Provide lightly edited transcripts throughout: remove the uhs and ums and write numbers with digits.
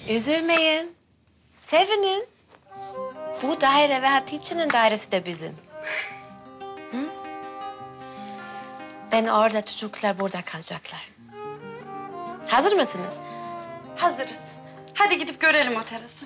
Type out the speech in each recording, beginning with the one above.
Üzülmeyin. Sevinin. Bu daire ve Hatice'nin dairesi de bizim. Hı? Ben orada, çocuklar burada kalacaklar. Hazır mısınız? Hazırız. Hadi gidip görelim o terası.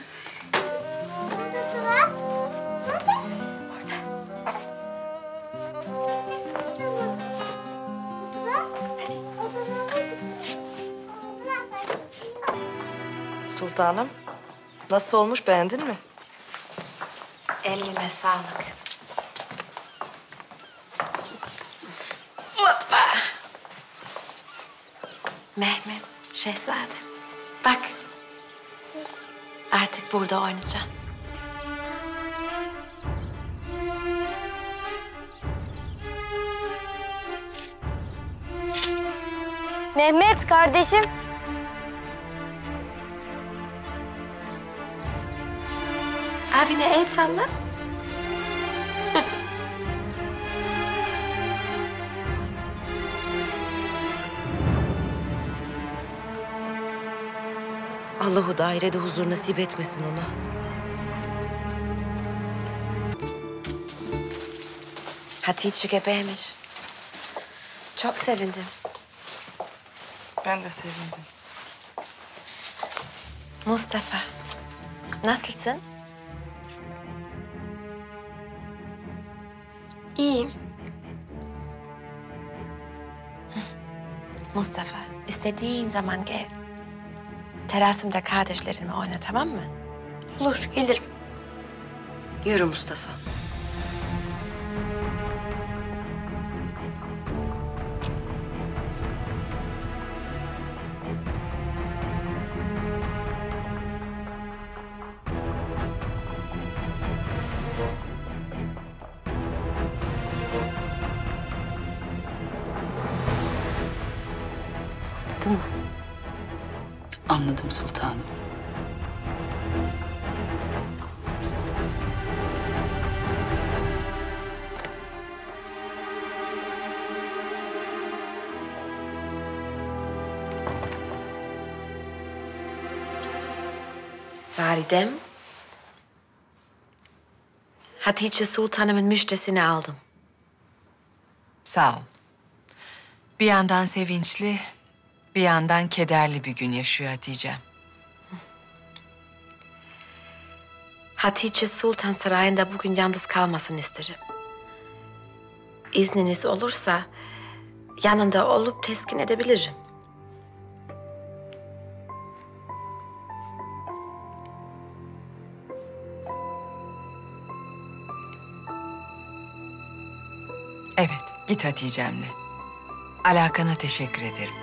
Sultanım, nasıl olmuş, beğendin mi? Eline sağlık. Hoppa. Mehmet, şehzadem. Bak. Artık burada oynayacaksın. Mehmet kardeşim. Abine el salla. Allahu dairede huzur nasip etmesin ona. Hatice gebeymiş. Çok sevindim. Ben de sevindim. Mustafa, nasılsın? İyiyim. Mustafa, istediğin zaman gel. Terasımda kardeşlerimle oyna, tamam mı? Olur, gelirim. Yürü Mustafa. Anladın mı? Anladım sultanım. Validem, Hatice Sultanımın müjdesini aldım. Sağ ol. Bir yandan sevinçli, bir yandan kederli bir gün yaşıyor Hatice. Hatice Sultan Sarayı'nda bugün yalnız kalmasını isterim. İzniniz olursa yanında olup teskin edebilirim. Evet, git Hatice'mle. Alakana teşekkür ederim.